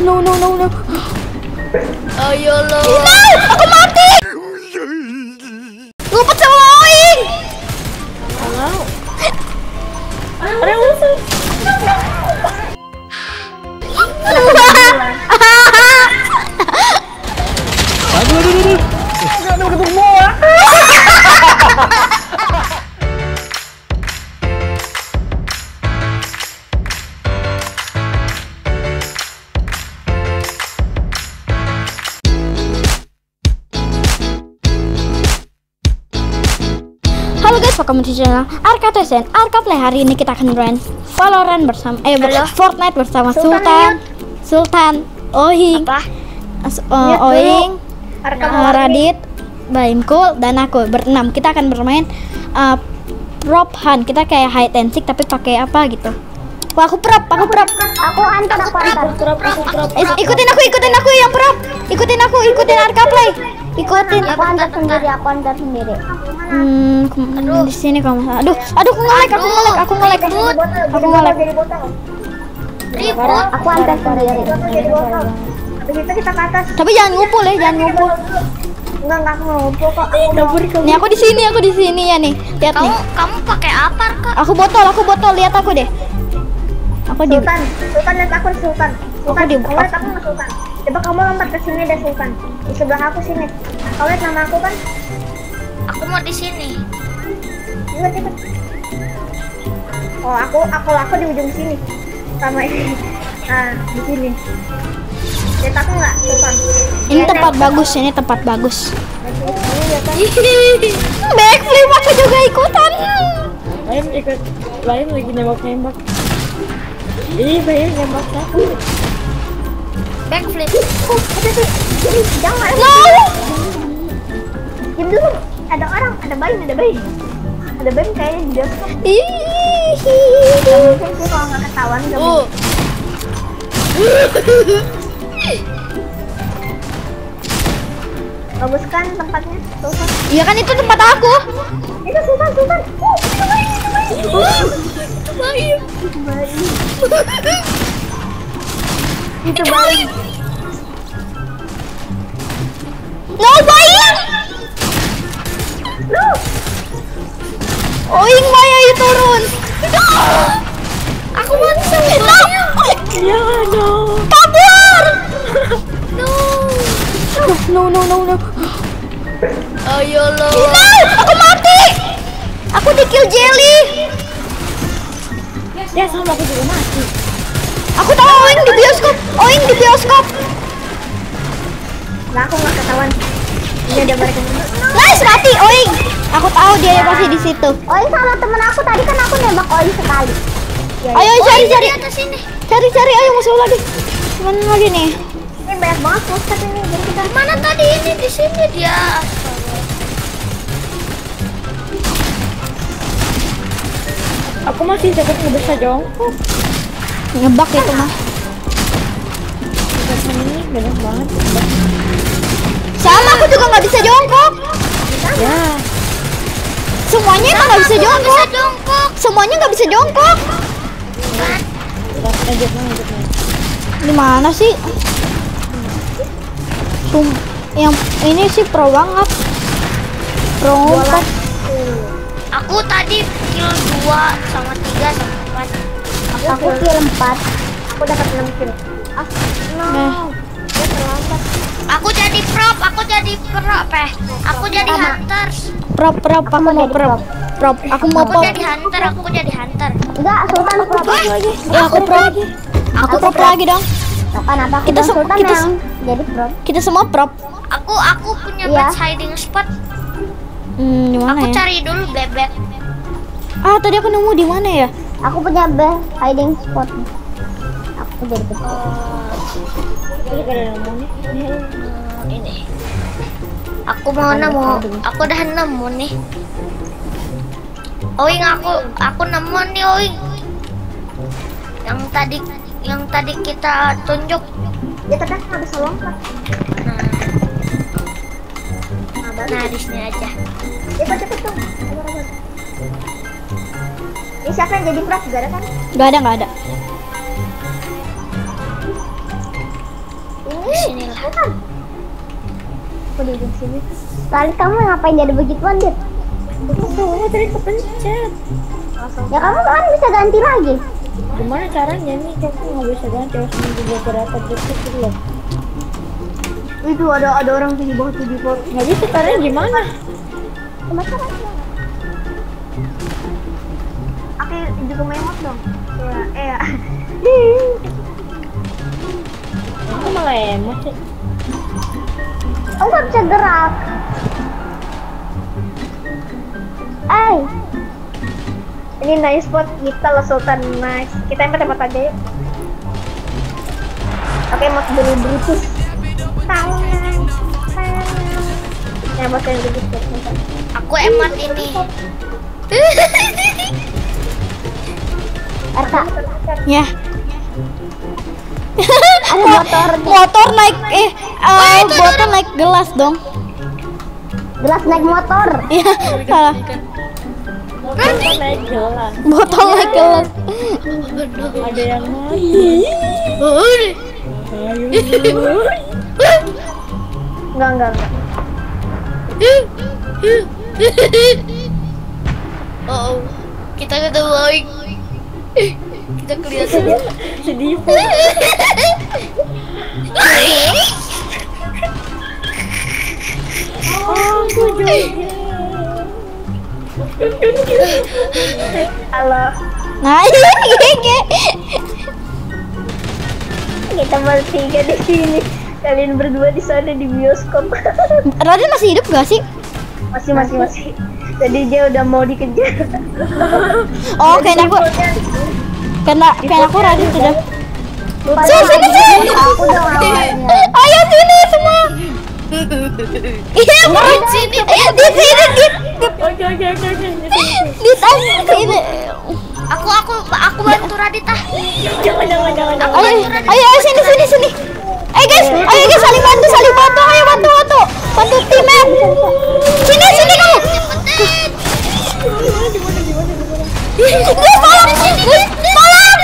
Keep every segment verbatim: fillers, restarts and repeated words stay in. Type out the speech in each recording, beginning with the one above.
no no no no. Ayo lo. No, aku mati. Ngumpet sama Oing. Halo. Ada musuh. Aduh, aduh, aduh. Aduh, udah bola. Halo guys, welcome to channel Arka Tesen Arka Play. Hari ini kita akan main Valorant bersama eh Halo. Fortnite bersama Sultan, Sultan, Sultan, Oing, Apa? As- uh, Oing, Arka uh, Radit, Baimkul, dan aku berenam. Kita akan bermain uh, prop hunt. Kita kayak hide and seek tapi pakai apa gitu. Wah, aku prop, aku prop. Aku antar, aku antar. Eh, ikutin aku, ikutin aku yang prop. Ikutin aku, ikutin Arka Play. Ikutin. Aku antar sendiri, aku antar sendiri. Hmm, ke- di sini kamu. Aduh, aduh, aku ngelek, aku ngelek, aku ngelek. Aku ngelek. Ribut. Aku antar sendiri. Habis itu kita ke atas. Tapi jangan ngumpul ya, jangan ngumpul. Enggak, enggak aku mau ngumpul kok. Aku Nih aku di sini, aku di sini ya nih. Lihat Kamu nih. kamu pakai apa, Kak? Aku botol, aku botol. Lihat aku deh. Aku di Sultan, Sultan lihat aku Sultan. Sultan, di- kamu lihat aku nggak Sultan? Coba kamu lompat ke sini deh Sultan. Di sebelah aku sini. Kau lihat nama aku kan? Aku mau di sini. Ingat ingat. Oh aku aku aku di ujung sini. Sama ini. Nah di sini. Lihat aku nggak Sultan? ini Lihat, tempat lihat. bagus, ini tempat bagus. Kamu lihat kan? Backflip aku juga ikutan. Lain ikut, lain lagi nembak-nembak. Ih, bayar nembak aku. Backflip. Oh, jangan. No. Diam dulu. Ada orang, ada bayi, ada bayi. Ada bayi kayaknya di bioskop. Ih. Mungkin sih kalau nggak ketahuan nggak Oh. bagus kan tempatnya. Sultan. Iya kan itu tempat aku. Itu Sultan, Sultan. Oh, itu bayi, itu bayi. Itu bayi. Itu bayi. Itu bayi. No, bayang. Lu. Oing, Maya ayo turun. Aku mati sama No. Ya, no. Kabur. No. No, no, no, no. Ayo lo. No, aku mati. Aku di kill Jelly. Ya, sama aku juga mati. Aku tahu Oing di bioskop. Oing di bioskop. Nah, aku nggak ketahuan. Ini ada mereka. Nice, mati Oing. Aku tahu dia pasti di situ. Oing sama temen aku tadi kan aku nembak Oing sekali. Ya, Ayo cari cari Di atas sini. cari cari ayo musuh lagi. Mana lagi nih? ini banyak banget pusat ini. Jadi kita Mana tadi ini di sini dia. Aku masih cepet nggak bisa jongkok. Ngebak itu mah. Di ini banyak banget. Sama aku juga nggak bisa jongkok. Ya, Semuanya emang nggak bisa jongkok. Bisa jongkok. Semuanya nggak bisa jongkok. kita lanjut lanjut. Di mana sih? Sum yang ini sih pro banget. Pro empat. Aku tadi kill dua sama tiga sama empat. aku kill empat. Aku dapat enam kill. Ah, no. Nah. Dia terlambat. Aku jadi prop, aku jadi prop eh. Aku jadi hunters. Prop prop aku mau prop. Prop aku mau Aku prop. jadi hunter, aku jadi hunter. Enggak, Sultan prop lagi. Ya aku prop. Aku prop lagi dong. Kenapa aku Kita bilang sem- Sultan kita yang jadi prop? Kita semua prop. Aku aku punya Iya. best hiding spot. Hmm, di mana Aku ya? cari dulu bebek. Ah, tadi aku nemu di mana ya? Aku punya best hiding spot. Aku jadi prop. Jadi kada ngomongnya. Hmm, ini. Aku mau nemu. Aku udah nemu nih. Oing aku aku nemu nih Oing. Yang tadi yang tadi kita tunjuk. Ya tapi aku nggak bisa lompat. Nah, nah di sini aja. Cepet cepet dong. Sabar, sabar. Ini siapa yang jadi prop? Gak ada kan? Gak ada, gak ada. Aku duduk sini. Tadi kamu ngapain jadi begituan, Dit? Oh, tadi kepencet. Ya kamu kan bisa ganti lagi. Gimana caranya nih? Aku nggak bisa ganti, harus nunggu beberapa detik dulu loh. Itu ada ada orang tuh di bawah tuh di bawah. Nggak bisa, caranya gimana? Gimana caranya? Oke, juga memot dong. Ya, eh ya. Aku malah emosi sih. Oh, nggak bisa gerak. Eh, Ini nice spot kita loh Sultan, nice. Kita empat empat aja ya. Oke, emot dulu Brutus. Tangan, tangan. Emot yang gitu. Aku emot ini. Erta, Ya. ada motor. Motor naik eh uh, botol naik gelas dong. Gelas naik motor. Iya, salah. Aku naik gelas. Botol naik gelas. Ada yang mati. Ayo. Enggak, enggak, enggak. Oh, kita ketemu baik. Kita kelihatan. Sedih. Oh, aku juga. Halo. Nah, ini Kita bertiga di sini. Kalian berdua di sana di bioskop. Raden masih hidup gak sih? Masih, masih, masih. Jadi dia udah mau dikejar. Oh, kayaknya aku karena kayak aku Raden sudah. Sini, sini, sini. Aku dong awalnya. Ayo sini semua. Iya, di sini. Di sini, di Oke, oke, oke, oke. di sini. Aku aku aku bantu Radit ah. Jangan, jangan, jangan. jangan. Ayo, ayo, ayo sini, sini, sini. Ayo guys, ayo guys saling bantu, saling bantu. Ayo bantu, bantu, bantu timnya. Sini, sini kamu. Guys, tolong, guys, tolong.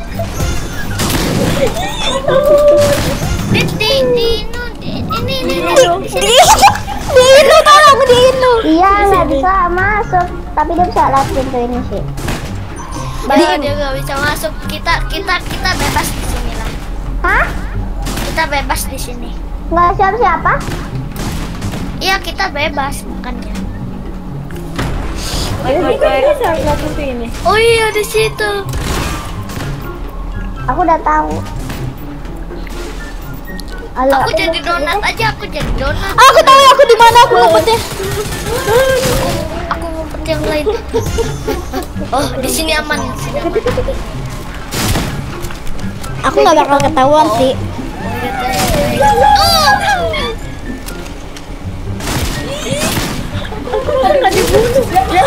Di di di no, di ini ini. Di, di Inu, tolong di Inu. Iya, nggak bisa masuk. Tapi dia bisa lewat pintu ini sih. Dia dia nggak bisa masuk. Kita kita kita bebas di sini lah. Hah? Kita bebas di sini. Nggak siapa-siapa? Iya kita bebas makanya. Ayo, kita bisa lewat pintu ini. Oh iya di situ. Aku udah tahu. Halo. Aku jadi donat aja. Aku jadi donat. Aku tahu aku di mana aku ngumpetnya. Aku ngumpet yang lain. Oh di sini aman. Di sini aman. Aku nggak bakal ketahuan sih. Oh. Nggak dibunuh.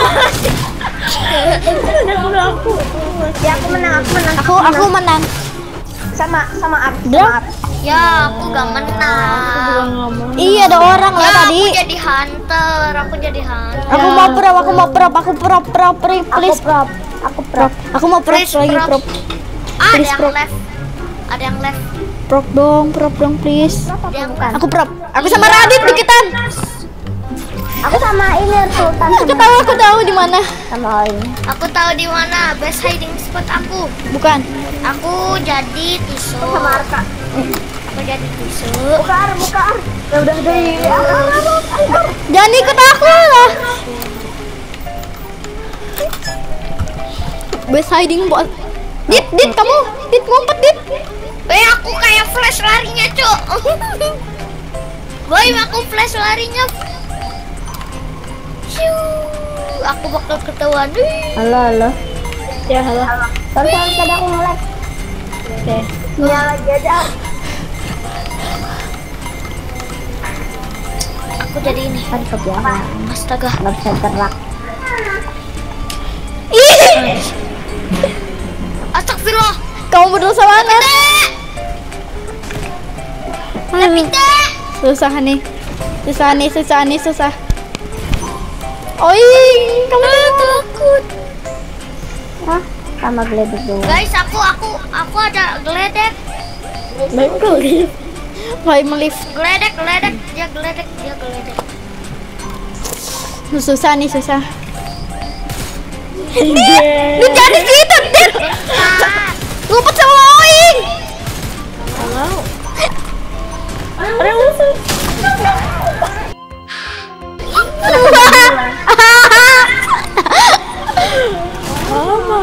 Udah bunuh aku. Ya aku menang, aku menang. Aku aku menang. Sama sama Art, Drum. sama Art. Ya aku gak menang. Iya ada orang lah Ya tadi. aku jadi hunter. Aku jadi hunter. Aku mau prop, aku mau prop, aku prop, prop, prop, Aku please. prop. Aku prop. Aku mau prop Please, lagi prop. prop. Ah, ada Please, yang prop. left. Ada yang left. Prop dong, prop dong please. Ada yang Bukan. Aku prop. Aku sama Radit deketan. Aku sama ini Sultan Aku sama, tahu, aku tahu di mana. sama ini. Aku tahu di mana best hiding spot aku. Bukan. Aku jadi tusuk. Sama Arka. Aku jadi tusuk. Buka Ar, buka Ar. Ya udah deh. Jangan ikut aku lah. Best hiding buat. Dit, dit kamu, dit ngumpet dit. Eh aku kayak flash larinya cuk. Boy aku flash larinya. Shoo. Aku bakal ketahuan. Wih. Halo, halo. Ya, halo. Sorry, sorry, tadi aku nge-lag. Oke. Ya lagi aja. Aku jadi ini. Kan kebiasaan. Astaga. Nggak bisa gerak. Ih, Astagfirullah. kamu berdosa banget. Tapi Hmm, teh. susah nih, susah nih, susah nih, susah. Oi, kamu takut. Hah? Sama geledek dulu. Guys, aku aku aku ada geledek. Baik kali. Family. Geledek, geledek, dia geledek, dia geledek. Susah nih, susah. Iya. Lu jadi situ, Dit. Ngumpet sama Oing. Halo. Orang musuh. Mama.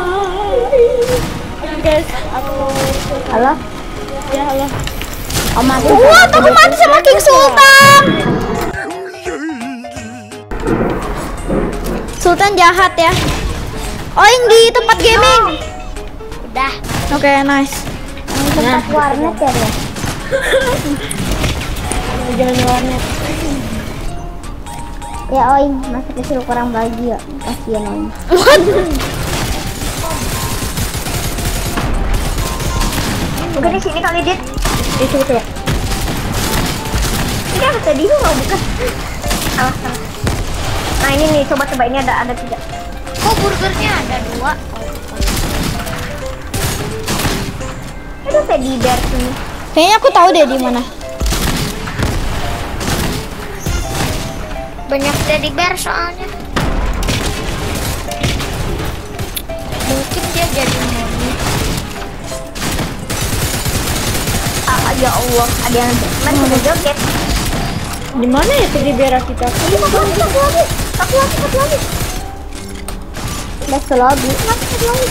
Guys, aku Halo? ya halo. Oh, mati. Wah, aku mati sama King Sultan. Sultan jahat ya. Oing di tempat gaming. Udah. Oke, nice. Tempat warnet ya, ya? Jangan warnet. Ya, Oing, masa kecil kurang bahagia. Kasihan Oing. Mungkin di sini kali, Dit. Eh, coba coba. Ini apa tadi lu nggak buka? Salah, salah. Nah ini nih, coba-coba ini ada ada tiga. Kok burgernya ada dua? Ada teddy bear sini. Kayaknya aku tahu deh di mana. Banyak teddy bear soalnya. Mungkin dia jadi moni. Ah, ya Allah, ada yang main hmm. joget. Di mana ya tadi biar kita? Ini satu lagi, satu lagi, satu lagi, satu lagi. Udah satu lagi. Satu lagi.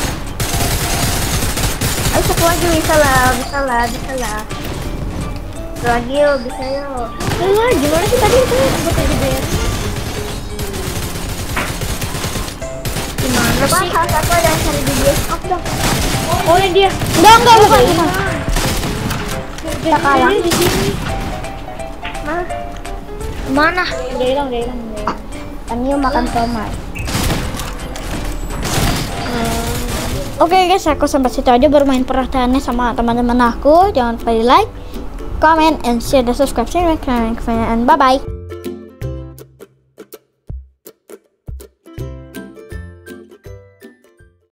Ayo satu lagi, bisa lah, bisa lah, bisa lah. Satu lagi yuk, bisa yuk. Lah, gimana sih tadi itu buat tadi biar? Gimana sih? Salah satu ada yang cari di bioskop dong. Oh, ini dia. Enggak, enggak, bukan, bukan. Kita kalah di sini. Mana? Mana? Udah hilang, udah hilang. Kan yuk makan tomat. Oke guys, aku sampai situ aja bermain perataannya sama teman-teman aku. Jangan lupa di like, comment, and share, dan subscribe. See you next time. Bye bye.